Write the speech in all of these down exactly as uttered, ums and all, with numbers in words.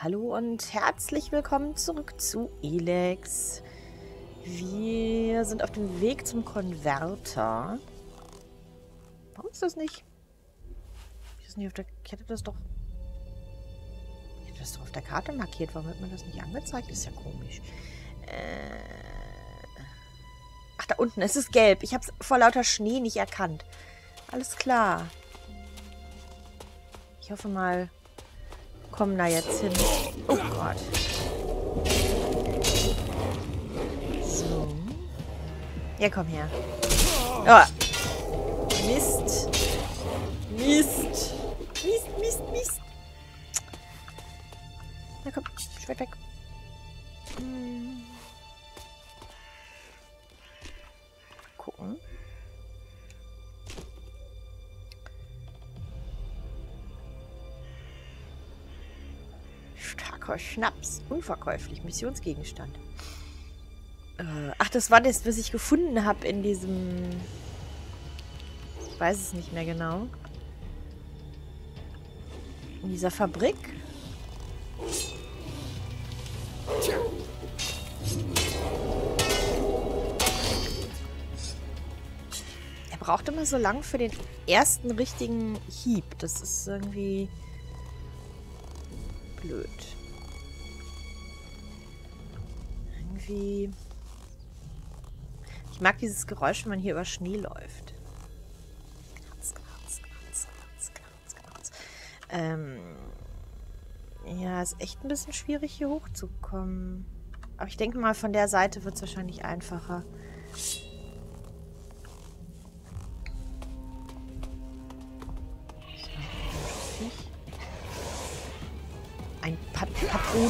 Hallo und herzlich willkommen zurück zu Elex. Wir sind auf dem Weg zum Konverter. Warum ist das nicht? Ich, das nicht auf der, ich hätte das doch... Ich hätte das doch auf der Karte markiert. Warum wird mir das nicht angezeigt? Ist ja komisch. Äh... Ach, da unten. Es ist gelb. Ich habe es vor lauter Schnee nicht erkannt. Alles klar. Ich hoffe mal... kommen da jetzt hin. Oh Gott. So. Ja, komm her. Oh. Mist. Mist. Mist, Mist, Mist. Na komm, Schwert weg. Hm. Gucken. Starker Schnaps. Unverkäuflich. Missionsgegenstand. Äh, ach, das war das, was ich gefunden habe in diesem... Ich weiß es nicht mehr genau. In dieser Fabrik. Er braucht immer so lang für den ersten richtigen Hieb. Das ist irgendwie... blöd. Irgendwie... Ich mag dieses Geräusch, wenn man hier über Schnee läuft. Kratz, kratz, kratz, kratz, kratz, kratz. Ähm... Ja, ist echt ein bisschen schwierig, hier hochzukommen. Aber ich denke mal, von der Seite wird es wahrscheinlich einfacher. Ein Pat Patron.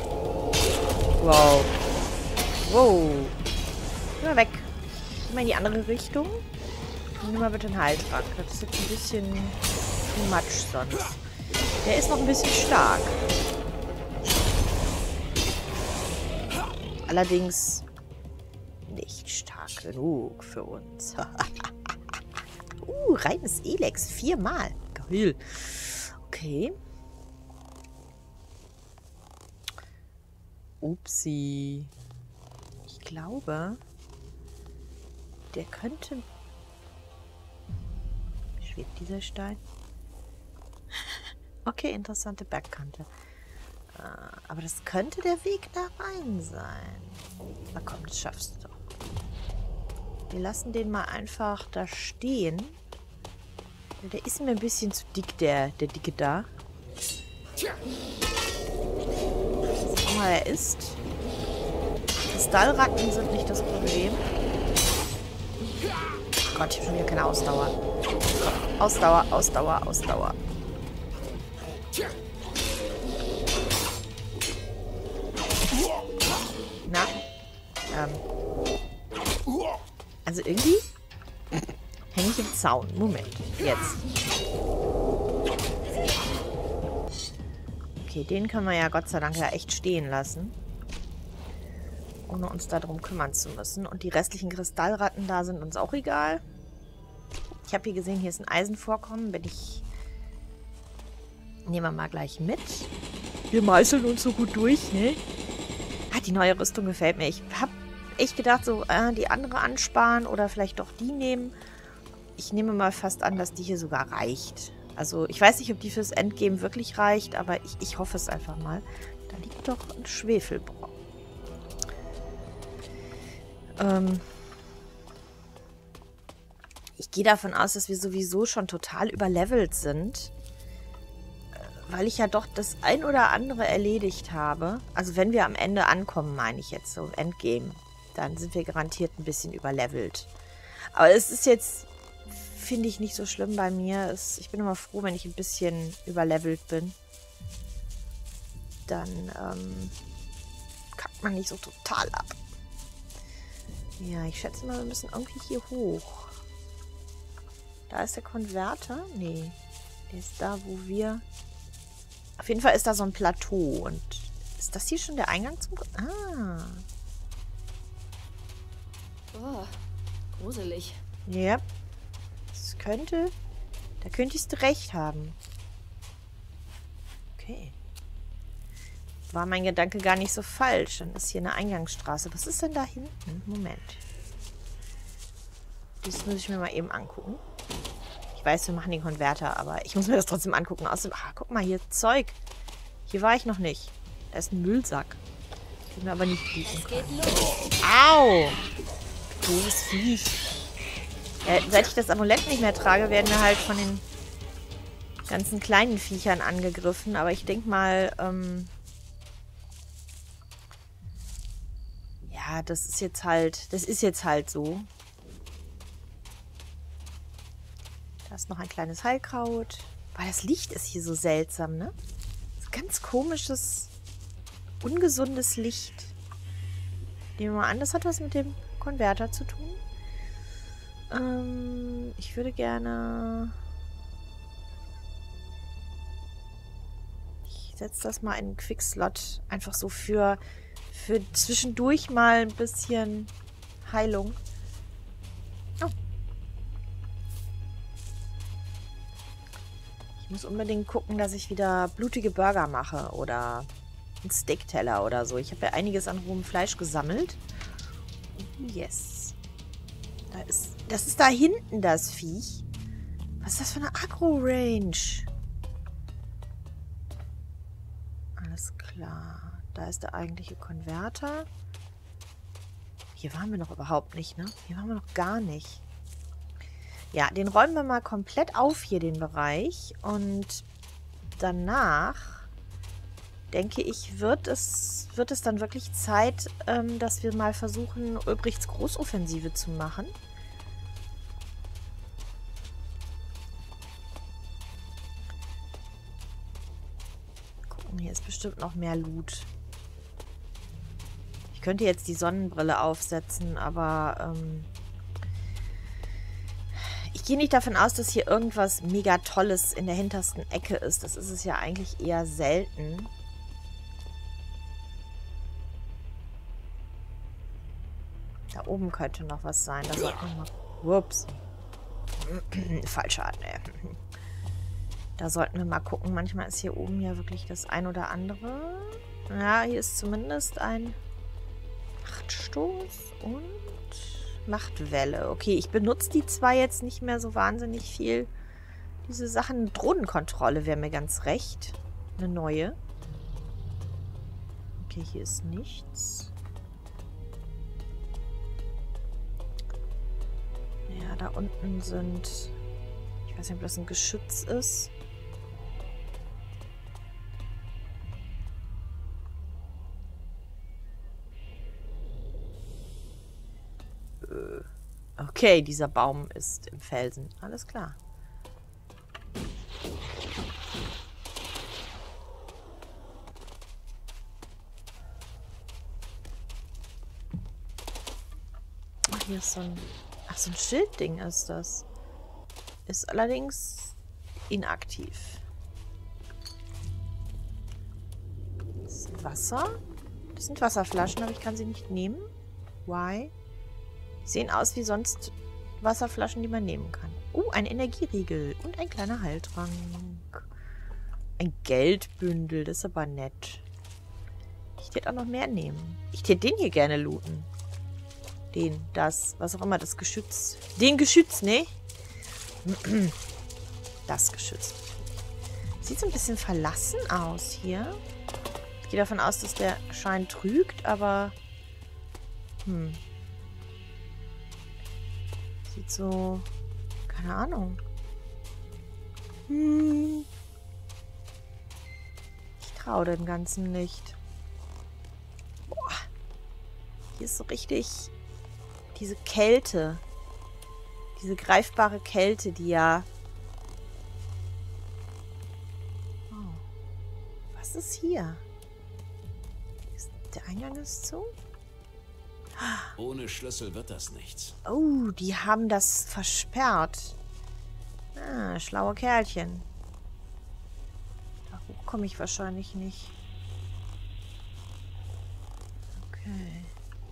Wow. Wow. Geh mal weg. Geh mal in die andere Richtung. Und nimm mal bitte einen Heiltrank. Das ist jetzt ein bisschen too much sonst. Der ist noch ein bisschen stark. Allerdings nicht stark genug für uns. uh, reines Elex. Viermal. Geil. Okay. Upsi. Ich glaube, der könnte... Schwebt dieser Stein? Okay, interessante Bergkante. Äh, aber das könnte der Weg da rein sein. Na komm, das schaffst du doch. Wir lassen den mal einfach da stehen. Der ist mir ein bisschen zu dick, der, der Dicke da. Er ist. Kristallratten sind nicht das Problem. Oh Gott, ich habe schon wieder keine Ausdauer. Ausdauer, Ausdauer, Ausdauer. Na? Ähm. Also irgendwie hänge ich im Zaun. Moment. Jetzt. Okay, den können wir ja Gott sei Dank ja echt stehen lassen. Ohne uns darum kümmern zu müssen. Und die restlichen Kristallratten da sind uns auch egal. Ich habe hier gesehen, hier ist ein Eisenvorkommen. Wenn ich... Nehmen wir mal gleich mit. Wir meißeln uns so gut durch, ne? Ah, die neue Rüstung gefällt mir. Ich habe echt gedacht, so äh, die andere ansparen oder vielleicht doch die nehmen. Ich nehme mal fast an, dass die hier sogar reicht. Also, ich weiß nicht, ob die fürs Endgame wirklich reicht, aber ich, ich hoffe es einfach mal. Da liegt doch ein Schwefelbrocken. Ähm ich gehe davon aus, dass wir sowieso schon total überlevelt sind. Weil ich ja doch das ein oder andere erledigt habe. Also, wenn wir am Ende ankommen, meine ich jetzt so im Endgame, dann sind wir garantiert ein bisschen überlevelt. Aber es ist jetzt... finde ich nicht so schlimm bei mir. Es, ich bin immer froh, wenn ich ein bisschen überlevelt bin. Dann ähm, kackt man nicht so total ab. Ja, ich schätze mal, wir müssen irgendwie hier hoch. Da ist der Konverter. Nee, der ist da, wo wir... Auf jeden Fall ist da so ein Plateau. Und ist das hier schon der Eingang zum... Ah. Oh, gruselig. Ja. Das könnte... Da könntest du recht haben. Okay. war mein Gedanke gar nicht so falsch. Dann ist hier eine Eingangsstraße. Was ist denn da hinten? Moment. Das muss ich mir mal eben angucken. Ich weiß, wir machen den Konverter, aber ich muss mir das trotzdem angucken. Außerdem, ah, guck mal, hier Zeug. Hier war ich noch nicht. Da ist ein Müllsack. Den wir aber nicht bieten können. Au! Doofes Viech. Äh, seit ich das Amulett nicht mehr trage, werden wir halt von den ganzen kleinen Viechern angegriffen. Aber ich denke mal, ähm... ja, das ist jetzt halt... Das ist jetzt halt so. Da ist noch ein kleines Heilkraut. Weil das Licht ist hier so seltsam, ne? So ganz komisches, ungesundes Licht. Nehmen wir mal an, das hat was mit dem Konverter zu tun. Ähm, ich würde gerne... Ich setze das mal in einen Quickslot. Einfach so für, für zwischendurch mal ein bisschen Heilung. Oh. Ich muss unbedingt gucken, dass ich wieder blutige Burger mache oder einen Steakteller oder so. Ich habe ja einiges an rohem Fleisch gesammelt. Yes. Da ist, das ist da hinten, das Viech. Was ist das für eine Agro-Range? Alles klar. Da ist der eigentliche Konverter. Hier waren wir noch überhaupt nicht, ne? Hier waren wir noch gar nicht. Ja, den räumen wir mal komplett auf hier, den Bereich. Und danach, denke ich, wird es, wird es dann wirklich Zeit, ähm, dass wir mal versuchen, Ulbrichts Großoffensive zu machen. Gucken, hier ist bestimmt noch mehr Loot. Ich könnte jetzt die Sonnenbrille aufsetzen, aber ähm, ich gehe nicht davon aus, dass hier irgendwas mega Tolles in der hintersten Ecke ist. Das ist es ja eigentlich eher selten. Da oben könnte noch was sein. Da sollten wir mal... Ups. Falscher Art, ne. Da sollten wir mal gucken. Manchmal ist hier oben ja wirklich das ein oder andere. Ja, hier ist zumindest ein Machtstoß und Machtwelle. Okay, ich benutze die zwar jetzt nicht mehr so wahnsinnig viel. Diese Sachen, Drohnenkontrolle wäre mir ganz recht. Eine neue. Okay, hier ist nichts. Ja, da unten sind... Ich weiß nicht, ob das ein Geschütz ist. Okay, dieser Baum ist im Felsen. Alles klar. Ach, hier ist so ein... Ach, so ein Schildding ist das. Ist allerdings inaktiv. Das ist Wasser. Das sind Wasserflaschen, aber ich kann sie nicht nehmen. Why? Die sehen aus wie sonst Wasserflaschen, die man nehmen kann. Oh, ein Energieriegel und ein kleiner Heiltrank. Ein Geldbündel, das ist aber nett. Ich hätte auch noch mehr nehmen. Ich hätte den hier gerne looten. Den, das, was auch immer, das Geschütz. Den Geschütz, ne? Das Geschütz. Sieht so ein bisschen verlassen aus hier. Ich gehe davon aus, dass der Schein trügt, aber... Hm... Sieht so... Keine Ahnung. Hm. Ich traue dem Ganzen nicht. Boah. Hier ist so richtig... Diese Kälte. Diese greifbare Kälte, die ja... Oh. Was ist hier? Ist der Eingang ist zu? Ohne Schlüssel wird das nichts. Oh, die haben das versperrt. Ah, schlaue Kerlchen. Da hoch komme ich wahrscheinlich nicht. Okay.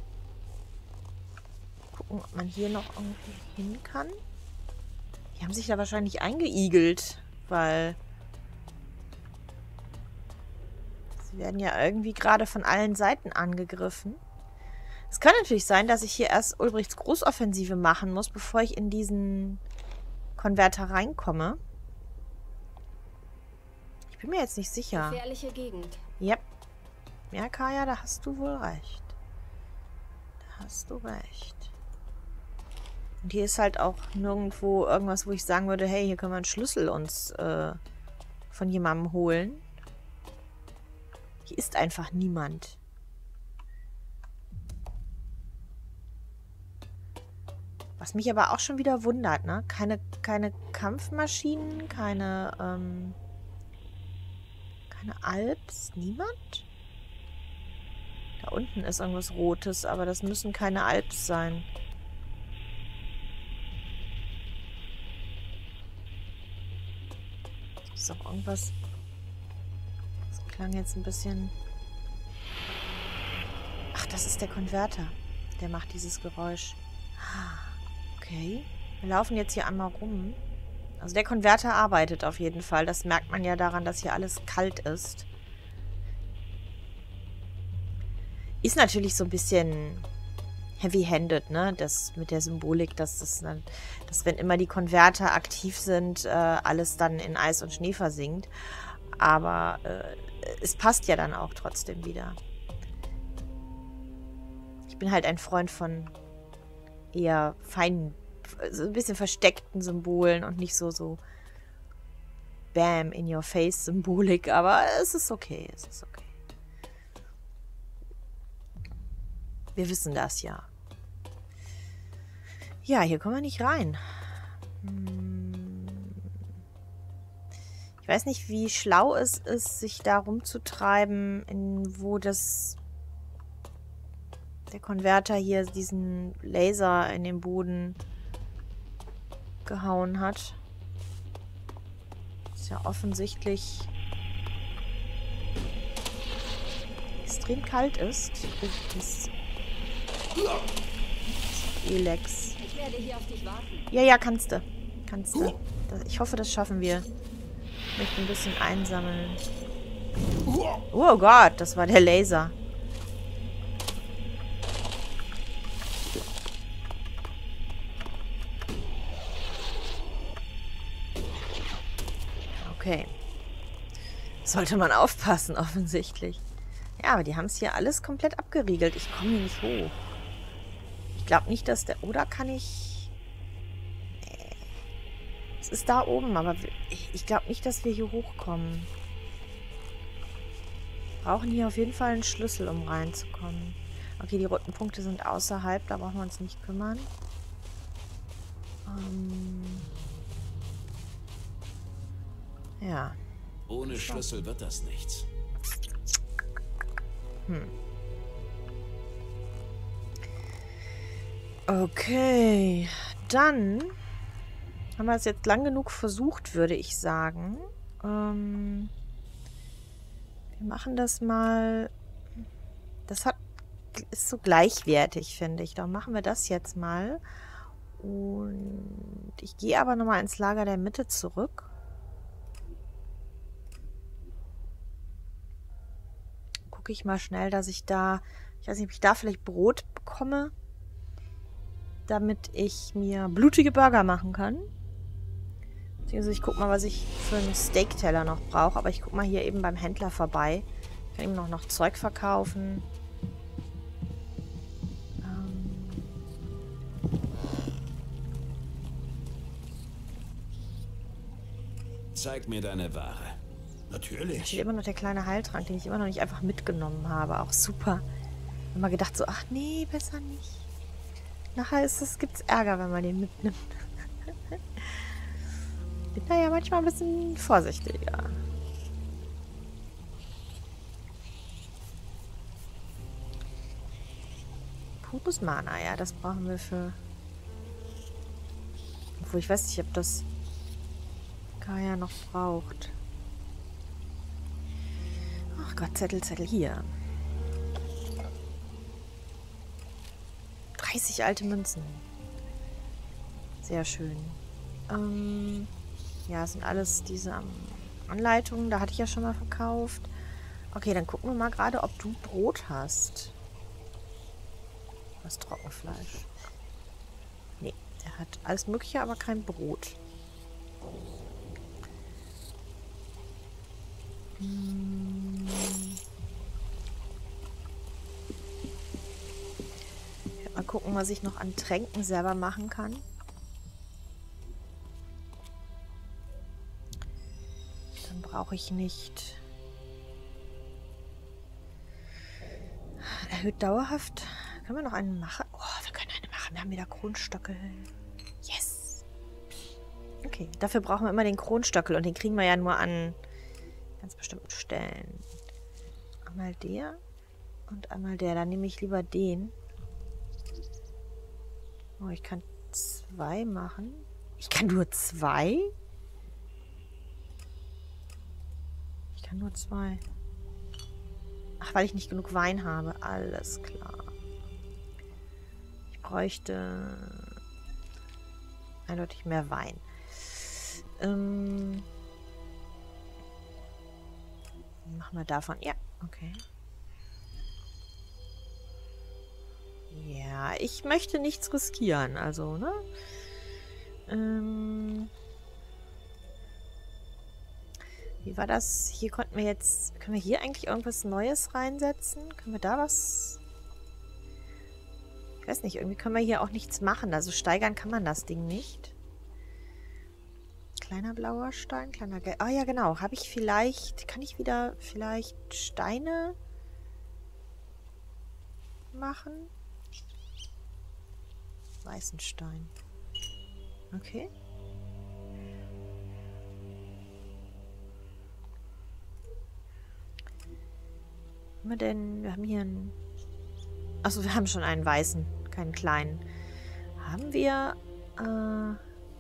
Gucken, ob man hier noch irgendwie hin kann. Die haben sich da wahrscheinlich eingeigelt, weil... Sie werden ja irgendwie gerade von allen Seiten angegriffen. Es kann natürlich sein, dass ich hier erst Ulbrichts Großoffensive machen muss, bevor ich in diesen Konverter reinkomme. Ich bin mir jetzt nicht sicher. Gefährliche Gegend. Yep. Ja, Kaya, da hast du wohl recht. Da hast du recht. Und hier ist halt auch nirgendwo irgendwas, wo ich sagen würde, hey, hier können wir einen Schlüssel uns äh, von jemandem holen. Hier ist einfach niemand. Was mich aber auch schon wieder wundert, ne? Keine, keine Kampfmaschinen, keine, ähm, keine Alps, niemand? Da unten ist irgendwas Rotes, aber das müssen keine Alps sein. Das ist auch irgendwas... Das klang jetzt ein bisschen... Ach, das ist der Konverter. Der macht dieses Geräusch. Okay. Wir laufen jetzt hier einmal rum. Also der Konverter arbeitet auf jeden Fall. Das merkt man ja daran, dass hier alles kalt ist. Ist natürlich so ein bisschen heavy-handed, ne? Das mit der Symbolik, dass, das, dass wenn immer die Konverter aktiv sind, äh, alles dann in Eis und Schnee versinkt. Aber äh, es passt ja dann auch trotzdem wieder. Ich bin halt ein Freund von eher feinen, so ein bisschen versteckten Symbolen und nicht so, so Bam, in your face Symbolik, aber es ist okay, es ist okay. Wir wissen das ja. Ja, hier kommen wir nicht rein. Hm. Ich weiß nicht, wie schlau es ist, sich da rumzutreiben, in wo das der Konverter hier diesen Laser in den Boden gehauen hat. Ist ja offensichtlich extrem kalt ist. ist Elex. Ich werde hier auf dich warten. Ja, ja, kannst du. Kannst du. Ich hoffe, das schaffen wir. Ich möchte ein bisschen einsammeln. Oh Gott, das war der Laser. Okay. Sollte man aufpassen, offensichtlich. Ja, aber die haben es hier alles komplett abgeriegelt. Ich komme hier nicht hoch. Ich glaube nicht, dass der... Oder kann ich... Nee. Es ist da oben, aber ich, ich glaube nicht, dass wir hier hochkommen. Wir brauchen hier auf jeden Fall einen Schlüssel, um reinzukommen. Okay, die roten Punkte sind außerhalb. Da brauchen wir uns nicht kümmern. Ähm... Ja. Ohne Schlüssel wird das nichts. Hm. Okay. Dann haben wir es jetzt lang genug versucht, würde ich sagen. Ähm, wir machen das mal. Das hat, ist so gleichwertig, finde ich. Darum machen wir das jetzt mal. Und ich gehe aber nochmal ins Lager der Mitte zurück. Gucke ich mal schnell, dass ich da, ich weiß nicht, ob ich da vielleicht Brot bekomme, damit ich mir blutige Burger machen kann. Beziehungsweise ich gucke mal, was ich für einen Steakteller noch brauche. Aber ich gucke mal hier eben beim Händler vorbei. Ich kann ihm noch, noch Zeug verkaufen. Ähm Zeig mir deine Ware. Natürlich. Da steht immer noch der kleine Heiltrank, den ich immer noch nicht einfach mitgenommen habe. Auch super. Ich habe mal gedacht so, ach nee, besser nicht. Nachher ist es, gibt's Ärger, wenn man den mitnimmt. Bin da ja manchmal ein bisschen vorsichtiger. Pures Mana, ja, das brauchen wir für... Obwohl, ich weiß nicht, ob das Kaya noch braucht. Ach Gott, Zettel, Zettel, hier. dreißig alte Münzen. Sehr schön. Ähm, ja, das sind alles diese Anleitungen. Da hatte ich ja schon mal verkauft. Okay, dann gucken wir mal gerade, ob du Brot hast. Was Trockenfleisch. Nee, er hat alles Mögliche, aber kein Brot. Hm. Ich werde mal gucken, was ich noch an Tränken selber machen kann. Dann brauche ich nicht... Erhöht dauerhaft. Können wir noch einen machen? Oh, wir können eine machen. Wir haben wieder Kronstöckel. Yes. Okay, dafür brauchen wir immer den Kronstöckel. Und den kriegen wir ja nur an ganz bestimmten Stellen. Einmal der und einmal der. Dann nehme ich lieber den. Oh, ich kann zwei machen. Ich kann nur zwei? Ich kann nur zwei. Ach, weil ich nicht genug Wein habe. Alles klar. Ich bräuchte eindeutig mehr Wein. Ähm, machen wir davon. Ja, okay. Ja, ich möchte nichts riskieren. Also, ne? Ähm... Wie war das? Hier konnten wir jetzt... Können wir hier eigentlich irgendwas Neues reinsetzen? Können wir da was... Ich weiß nicht, irgendwie können wir hier auch nichts machen. Also steigern kann man das Ding nicht. Kleiner blauer Stein, kleiner Gel... Ah ja, genau. Habe ich vielleicht... Kann ich wieder vielleicht Steine machen? Weißen Stein. Okay. Haben wir denn... Wir haben hier einen... Achso, wir haben schon einen weißen, keinen kleinen. Haben wir... Äh,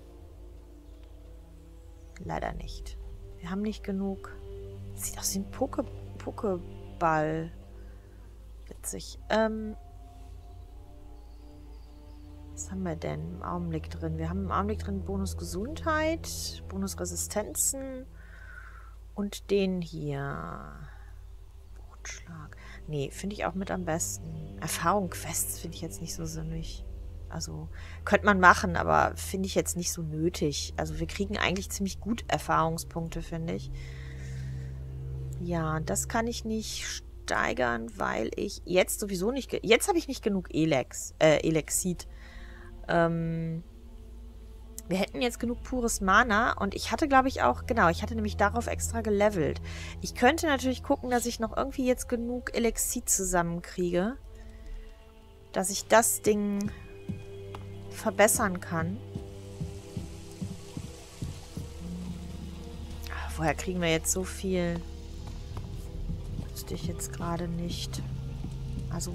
leider nicht. Wir haben nicht genug... Sieht aus wie ein Poke, Pokeball. Witzig. Ähm... Was haben wir denn im Augenblick drin? Wir haben im Augenblick drin Bonus Gesundheit, Bonus Resistenzen und den hier... Schlag. Nee, finde ich auch mit am besten. Erfahrung Quests finde ich jetzt nicht so sinnig. Also, könnte man machen, aber finde ich jetzt nicht so nötig. Also, wir kriegen eigentlich ziemlich gut Erfahrungspunkte, finde ich. Ja, das kann ich nicht steigern, weil ich jetzt sowieso nicht... Jetzt habe ich nicht genug Elex, äh, Elexit. Ähm... Wir hätten jetzt genug pures Mana und ich hatte, glaube ich, auch, genau, ich hatte nämlich darauf extra gelevelt. Ich könnte natürlich gucken, dass ich noch irgendwie jetzt genug Elixir zusammenkriege, dass ich das Ding verbessern kann. Ach, woher kriegen wir jetzt so viel? Wüsste ich jetzt gerade nicht. Also,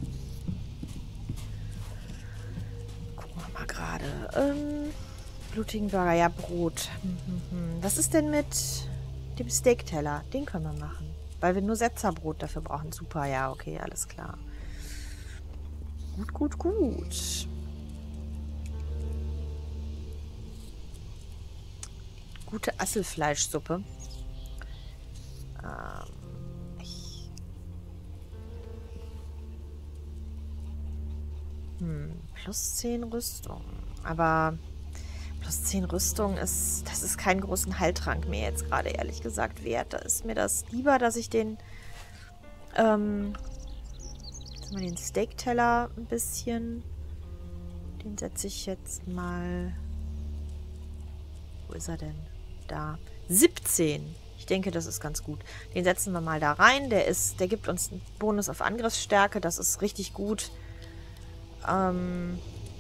gucken wir mal gerade. Ähm... Blutigen Burger, ja, Brot. Was ist denn mit dem Steakteller? Den können wir machen. Weil wir nur Setzerbrot dafür brauchen. Super, ja, okay, alles klar. Gut, gut, gut. Gute Asselfleischsuppe. Ähm, ich... Hm, plus zehn Rüstung. Aber... Plus zehn Rüstung ist, das ist keinen großen Heiltrank mehr jetzt gerade, ehrlich gesagt, wert. Da ist mir das lieber, dass ich den, ähm, jetzt mal den Steakteller ein bisschen, den setze ich jetzt mal, wo ist er denn? Da. siebzehn. Ich denke, das ist ganz gut. Den setzen wir mal da rein. Der ist, der gibt uns einen Bonus auf Angriffsstärke. Das ist richtig gut. Ähm...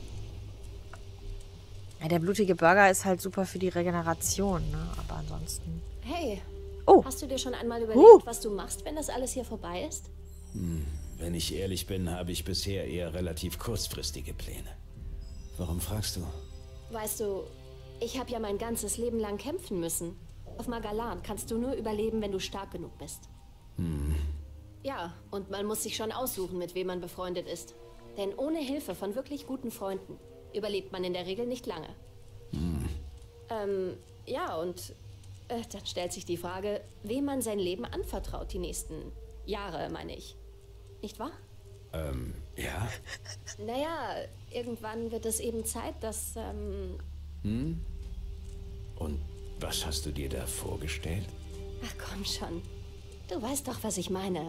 Ja, der blutige Burger ist halt super für die Regeneration, ne? Aber ansonsten... Hey, oh. Hast du dir schon einmal überlegt, uh. was du machst, wenn das alles hier vorbei ist? Hm, wenn ich ehrlich bin, habe ich bisher eher relativ kurzfristige Pläne. Warum fragst du? Weißt du, ich habe ja mein ganzes Leben lang kämpfen müssen. Auf Magalan kannst du nur überleben, wenn du stark genug bist. Hm. Ja, und man muss sich schon aussuchen, mit wem man befreundet ist. Denn ohne Hilfe von wirklich guten Freunden überlebt man in der Regel nicht lange. Hm. Ähm, ja, und Äh, dann stellt sich die Frage, wem man sein Leben anvertraut, die nächsten Jahre, meine ich. Nicht wahr? Ähm, ja? Naja, irgendwann wird es eben Zeit, dass, ähm... Hm? Und was hast du dir da vorgestellt? Ach komm schon. Du weißt doch, was ich meine.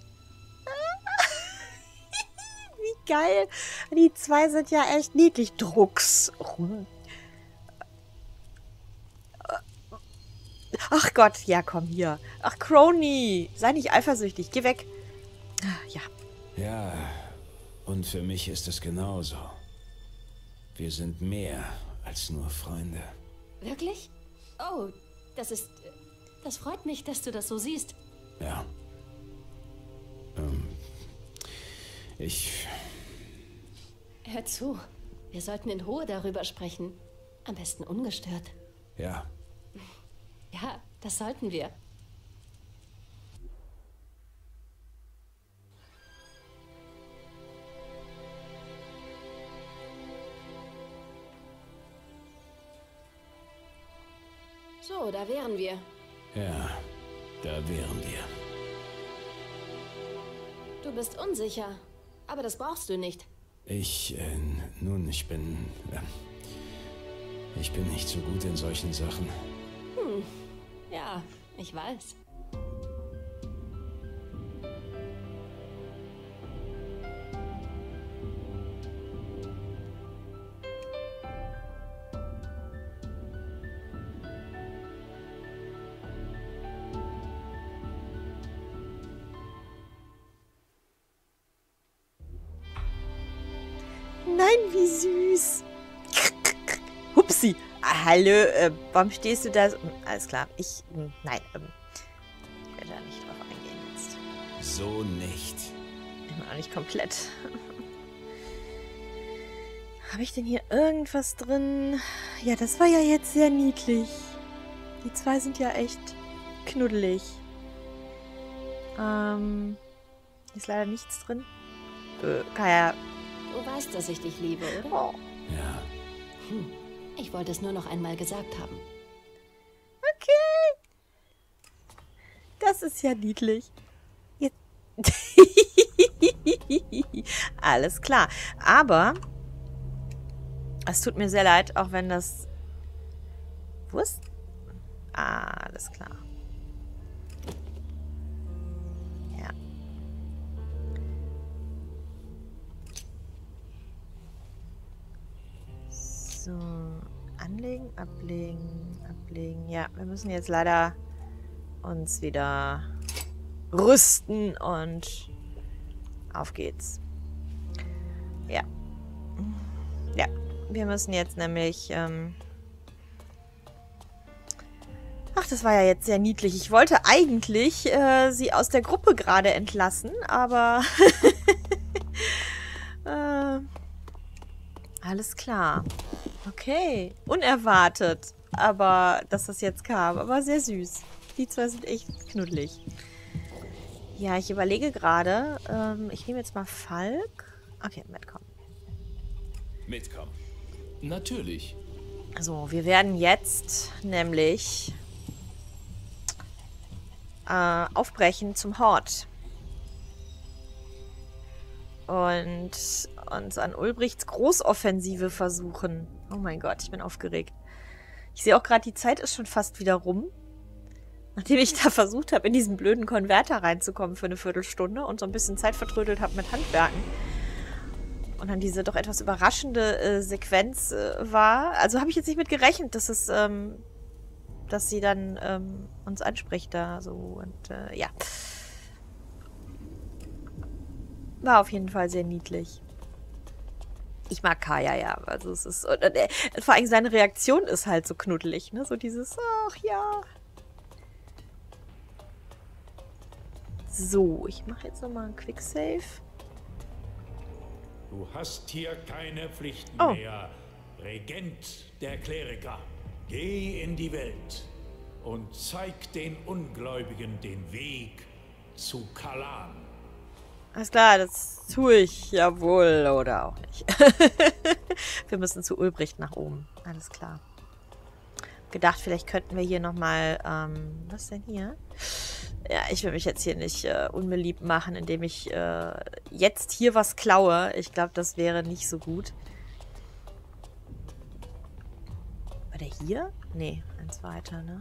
Wie geil. Die zwei sind ja echt niedlich. Drucks. Ach Gott, ja komm hier. Ach Crony, sei nicht eifersüchtig, geh weg. Ja. Ja, und für mich ist es genauso. Wir sind mehr als nur Freunde. Wirklich? Oh, das ist... Das freut mich, dass du das so siehst. Ja. Ähm, ich... Hör zu, wir sollten in Ruhe darüber sprechen. Am besten ungestört. Ja. Ja, das sollten wir. So, da wären wir. Ja, da wären wir. Du bist unsicher, aber das brauchst du nicht. Ich, äh, nun, ich bin... Äh, ich bin nicht so gut in solchen Sachen. Hm, ja, ich weiß. Nein, wie süß. Hupsi. Ah, hallo, äh, warum stehst du da? So? Alles klar, ich, mh, nein, ähm, ich werde da nicht drauf eingehen jetzt. So nicht. Immer noch nicht komplett. Habe ich denn hier irgendwas drin? Ja, das war ja jetzt sehr niedlich. Die zwei sind ja echt knuddelig. Ähm, ist leider nichts drin. Äh, Kaya. Du weißt, dass ich dich liebe, oder? Oh. Ja. Hm. Ich wollte es nur noch einmal gesagt haben. Okay. Das ist ja niedlich. Jetzt. Alles klar. Aber es tut mir sehr leid, auch wenn das... Wurst? Ah, alles klar. Ja. So, anlegen, ablegen, ablegen. Ja, wir müssen jetzt leider uns wieder rüsten und auf geht's. Ja. Ja, wir müssen jetzt nämlich... Ähm Ach, das war ja jetzt sehr niedlich. Ich wollte eigentlich äh, sie aus der Gruppe gerade entlassen, aber... äh, alles klar. Okay. Unerwartet. Aber, dass das jetzt kam. Aber sehr süß. Die zwei sind echt knuddelig. Ja, ich überlege gerade. Ähm, ich nehme jetzt mal Falk. Okay, mitkommen. Mitkommen. Natürlich. So, wir werden jetzt nämlich äh, aufbrechen zum Hort. Und uns an Ulbrichts Großoffensive versuchen. Oh mein Gott, ich bin aufgeregt. Ich sehe auch gerade, die Zeit ist schon fast wieder rum. Nachdem ich da versucht habe, in diesen blöden Konverter reinzukommen für eine Viertelstunde und so ein bisschen Zeit vertrödelt habe mit Handwerken. Und dann diese doch etwas überraschende äh, Sequenz äh, war. Also habe ich jetzt nicht mit gerechnet, dass es, ähm, dass sie dann ähm, uns anspricht da so. Und äh, ja. War auf jeden Fall sehr niedlich. Ich mag Kaya, ja. Also es ist. Und, äh, vor allem seine Reaktion ist halt so knuddelig, ne? So dieses, ach ja. So, ich mache jetzt nochmal einen Quicksave. Du hast hier keine Pflichten Oh. mehr. Regent der Kleriker, geh in die Welt und zeig den Ungläubigen den Weg zu Kalan. Alles klar, das tue ich ja wohl oder auch nicht. Wir müssen zu Ulbricht nach oben. Alles klar. gedacht, vielleicht könnten wir hier nochmal, ähm, was denn hier? Ja, ich will mich jetzt hier nicht äh, unbeliebt machen, indem ich äh, jetzt hier was klaue. Ich glaube, das wäre nicht so gut. War der hier? Nee, eins weiter, ne?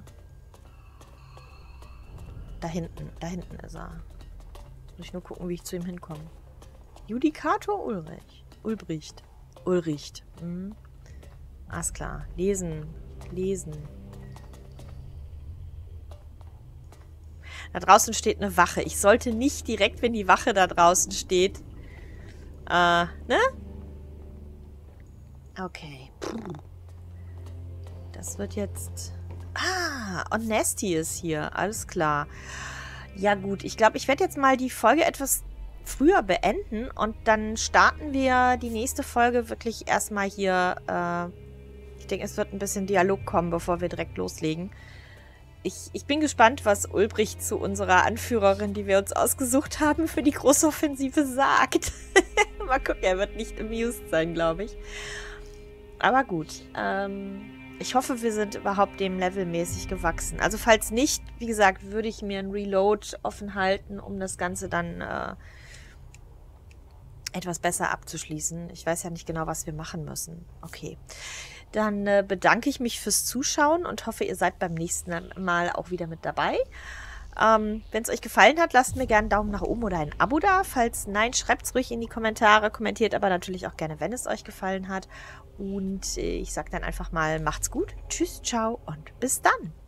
Da hinten, da hinten ist er. Muss ich nur gucken, wie ich zu ihm hinkomme. Judikator Ulrich. Ulbricht. Ulricht. Mhm. Alles klar. Lesen. Lesen. Da draußen steht eine Wache. Ich sollte nicht direkt, wenn die Wache da draußen steht. Äh, ne? Okay. Puh. Das wird jetzt... Ah, und Nasty ist hier. Alles klar. Ja gut, ich glaube, ich werde jetzt mal die Folge etwas früher beenden. Und dann starten wir die nächste Folge wirklich erstmal hier... Äh, ich denke, es wird ein bisschen Dialog kommen, bevor wir direkt loslegen. Ich, ich bin gespannt, was Ulbricht zu unserer Anführerin, die wir uns ausgesucht haben, für die Großoffensive sagt. Mal gucken, er wird nicht amused sein, glaube ich. Aber gut. Ähm, ich hoffe, wir sind überhaupt dem levelmäßig gewachsen. Also falls nicht, wie gesagt, würde ich mir ein Reload offen halten, um das Ganze dann äh, etwas besser abzuschließen. Ich weiß ja nicht genau, was wir machen müssen. Okay. Dann äh, bedanke ich mich fürs Zuschauen und hoffe, ihr seid beim nächsten Mal auch wieder mit dabei. Ähm, wenn es euch gefallen hat, lasst mir gerne einen Daumen nach oben oder ein Abo da. Falls nein, schreibt es ruhig in die Kommentare. Kommentiert aber natürlich auch gerne, wenn es euch gefallen hat. Und äh, ich sage dann einfach mal, macht's gut. Tschüss, ciao und bis dann.